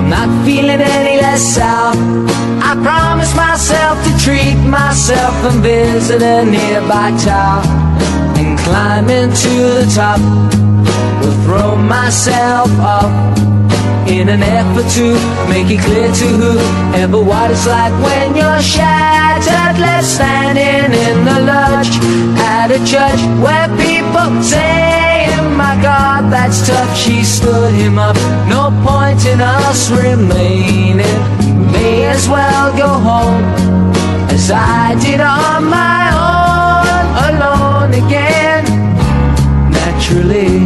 I'm not feeling any less out. I promised myself to treat myself and visit a nearby tower, and climbing to the top will throw myself up in an effort to make it clear to whoever what it's like when you're shattered, left standing in the lurch at a church where people say, oh my God, that's tough. She stood him up, no point in us remaining. May as well go home as I did on my own, alone again. Naturally,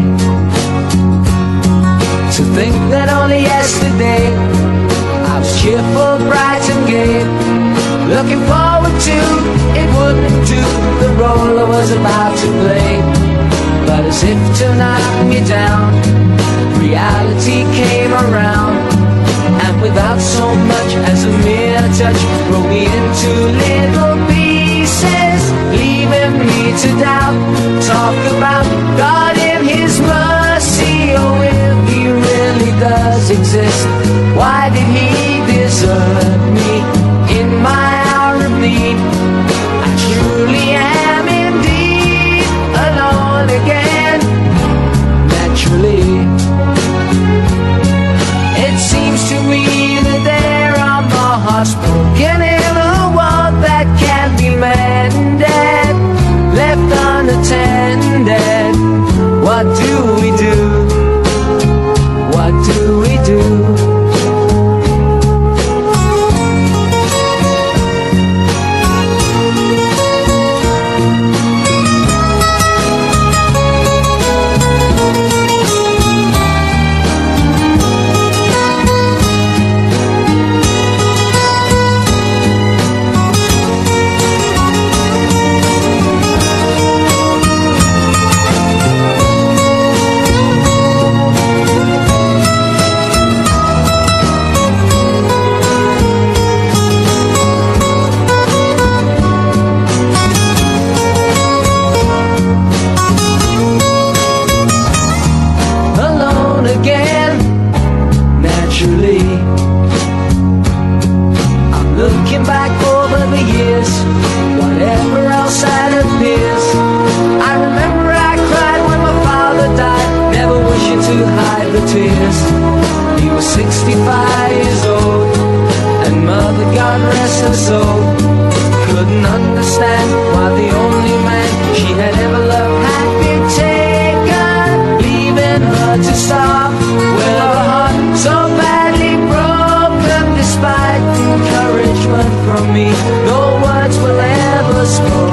to think that only yesterday I was cheerful, bright and gay, looking forward to it wouldn't do the role I was about to play. But as if to knock me down, reality came around, and without so much as a mere touch, broke me into little pieces, leaving me to doubt. Talk about God in His mercy, oh if He really does exist, why did He desert me in my hour of need? I truly am indeed alone again. Naturally, it seems to me that there are more hearts broken in a world that can't be mended, left unattended. What do we do? What do we do? He was 65 years old, and mother, God rest her soul, couldn't understand why the only man she had ever loved had been taken, leaving her to starve with her heart so badly broken. Despite encouragement from me, no words were ever spoken.